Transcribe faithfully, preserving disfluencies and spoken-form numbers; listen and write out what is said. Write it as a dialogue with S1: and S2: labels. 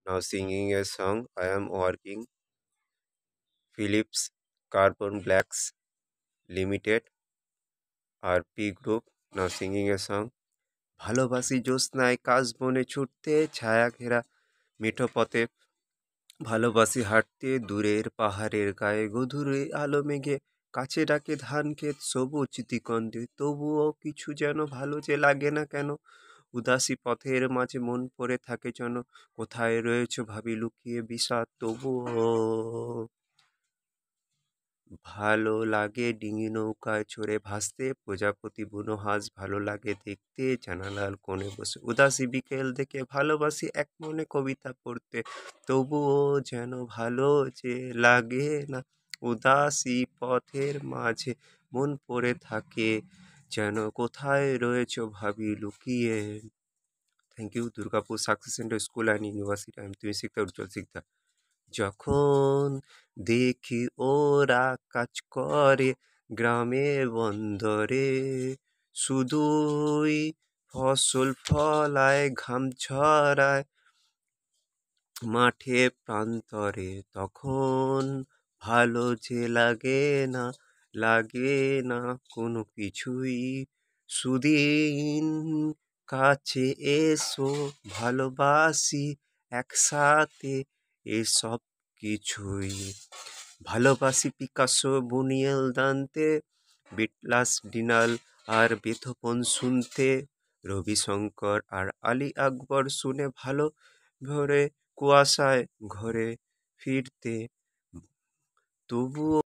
S1: Now singing a song, I am working. Philips Carbon Blacks Limited, R P Group. Now singing a song. ভালোবাসি জ্যোৎস্নায় কাশবনে ছুটতে ছায়া ঘেরা মিঠো পথে ভালোবাসি হাঁটতে দূরের পাহাড়ের গায়ে গধূরে আলো মেঘে কাছে ডাকে ধান ক্ষেত সবুজ দিগন্তে তবুও কিছু যেন ভালো যে লাগে না কেন উদাসী পথের মাঝে মন পড়ে থাকে যেন কোথায় রয়েছে ভাবি লুকিয়ে বিষাদ তবুও ভালো লাগে ডিঙি নৌকায় চড়ে ভাসতে প্রজাপতি বুনো হাঁস ভালো লাগে দেখতে জানালার কোণে বসে উদাসী বিকেল দেখে ভালোবাসি এক মনে কবিতা পড়তে তবুও যেন ভালো যে লাগে না উদাসী পথের মাঝে মন পড়ে থাকে যেন কোথায় রয়েছে ভাবি লুকিয়ে। Thank you. Durgapur success centre school and university. আমি তুমি শিকদার উজ্জ্বল শিকদার। যখন দেখি ওরা কাজ করে গ্রামে বন্দরে শুধুই ফসল ফলায় ঘাম ঝরায় মাঠে প্রান্তরে তখন ভালো যে লাগে না লাগে না কোনো কিছুই সুদিন কাছে এসো ভালোবাসি একসাথে এসব কিছুই ভালোবাসি পিকাসো বুনিয়েল দান্তে বিটলাস ডিনাল আর বেথোপন শুনতে রবিশঙ্কর আর আলী আকবর শুনে ভালো ভরে কুয়াশায় ঘরে ফিরতে তবুও